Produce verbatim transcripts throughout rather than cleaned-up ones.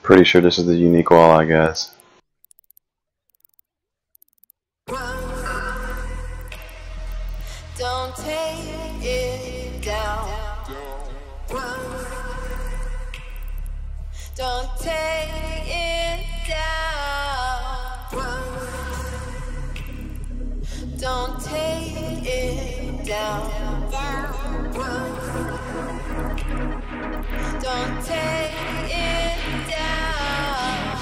Pretty sure this is the unique wall, I guess. Don't take it down. Don't take it down. Don't take it down. Don't take it down.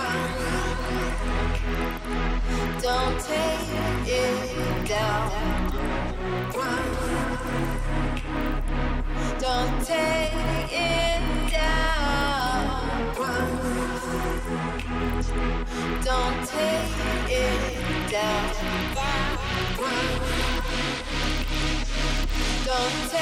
Don't take it down. Don't take it down. Don't take it down. Don't take